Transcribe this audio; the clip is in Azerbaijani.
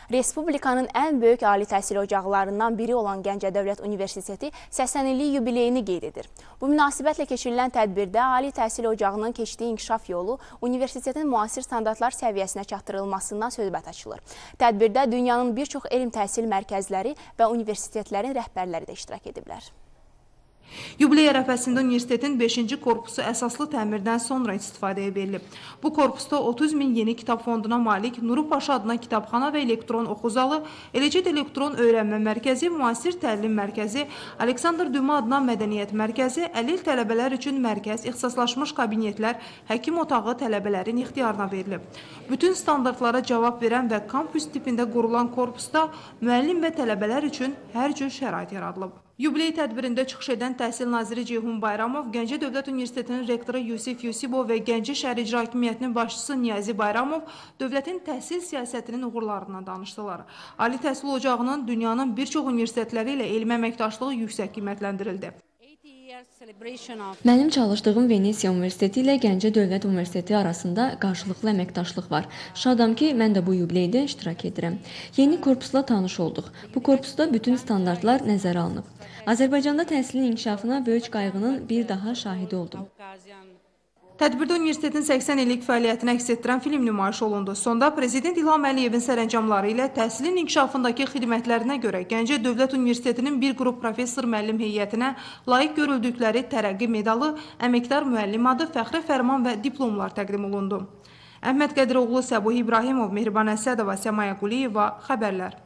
Respublikanın ən böyük ali təhsil ocaqlarından biri olan Gəncə Dövlət Universiteti 80 illik yubileyini qeyd edir. Bu münasibətlə keçirilən tədbirdə ali təhsil ocağının keçdiyi inkişaf yolu universitetin müasir standartlar səviyyəsinə çatdırılmasından söhbət açılır. Tədbirdə dünyanın bir çox elm təhsil mərkəzləri və universitetlərin rəhbərləri də iştirak ediblər. Yubiley ərəfəsində universitetin 5-ci korpusu əsaslı təmirdən sonra istifadəyə verilib. Bu korpusda 30 min yeni kitab fonduna malik Nuru Paşa adına kitabxana və elektron oxu zalı, eləcə də elektron öyrənmə mərkəzi, müasir təlim mərkəzi, Aleksandr Düma adına mədəniyyət mərkəzi, əlil tələbələr üçün mərkəz, ixtisaslaşmış kabinetlər, həkim otağı tələbələrin ixtiyarına verilib. Bütün standartlara cavab verən və kampüs tipində qurulan korpusda müəllim və tələbələr üçün hər cür şərait yaradılıb. Yubiley tədbirində çıxış edən Təhsil naziri Ceyhun Bayramov, Gəncə Dövlət Universitetinin rektoru Yusif Yusibov və Gəncə şəhər icra hakimiyyətinin başçısı Niyazi Bayramov dövlətin təhsil siyasətinin uğurlarından danışdılar. Ali təhsil ocağının dünyanın bir çox universitetləri ilə elmi əməkdaşlığı yüksək qiymətləndirildi. Mənim çalışdığım Venesiya Universiteti ilə Gəncə Dövlət Universiteti arasında qarşılıqlı əməkdaşlıq var. Şadam ki, mən də bu yubileydə iştirak edirəm. Yeni korpusla tanış olduq. Bu korpusda bütün standartlar nəzərə alınıb. Azərbaycanda təhsilin inkişafına böyük qayğının bir daha şahidi oldum. Tədbirdə universitetin 80 illik fəaliyyətini əks etdirən film nümayiş olundu. Sonda Prezident İlham Əliyevin sərəncamları ilə təhsilin inkişafındakı xidmətlərinə görə Gəncə Dövlət Universitetinin bir qrup professor müəllim heyətinə layiq görüldükləri tərəqqi medalı, əməkdar müəllim adı, fəxri fərman və diplomlar təqdim olundu. Əhməd Qədiroğlu, Səbuhi İbrahimov, Mehriban Əsədova, Səmaya Quliyeva, xəbərlər.